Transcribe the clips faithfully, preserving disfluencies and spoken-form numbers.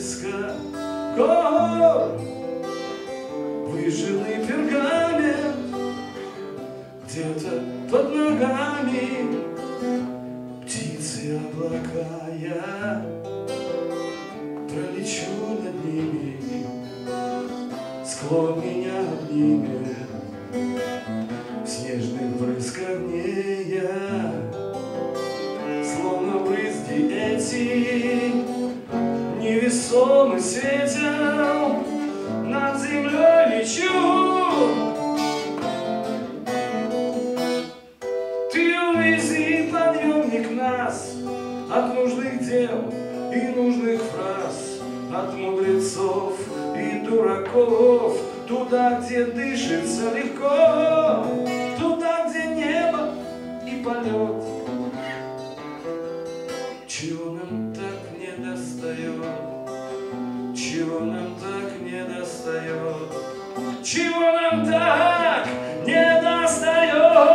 близко гор, выжженный пергамент где-то под ногами, птицы, облака, я пролечу над ними, склон меня обнимет, в снежных брызгах гнея, словно брызги эти невесомый светил, над землей лечу. Ты увези, подъемник, нас от нужных дел и нужных фраз, от мудрецов и дураков, туда, где дышится легко, туда, где небо и полет. Чего нам так не достает? Чего нам так не достает? Чего нам так не достает?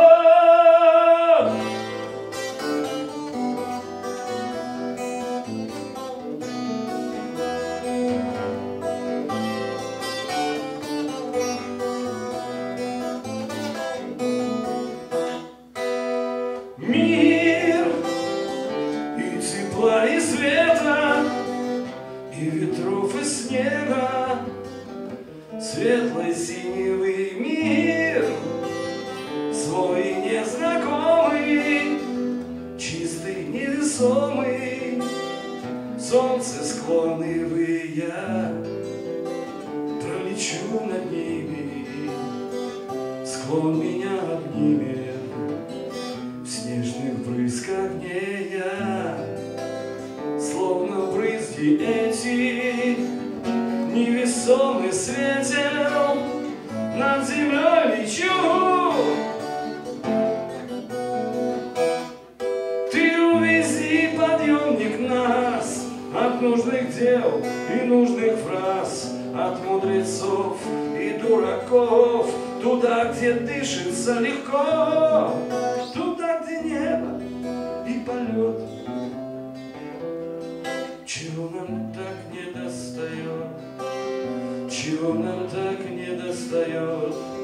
Мир и тепла, и света, и ветров, и снега, светлый синевый мир, свой незнакомый, чистый, невесомый, солнце склоны вы, я пролечу над ними, склон меня обнимет, в снежных брызгах гнея, словно брызги эти невесомый светил, над землей лечу. Ты увези, подъемник, нас от нужных дел и нужных фраз, от мудрецов и дураков, туда, где дышится легко, туда, где небо и полет. Чего нам так не достает? Чего нам так не достает?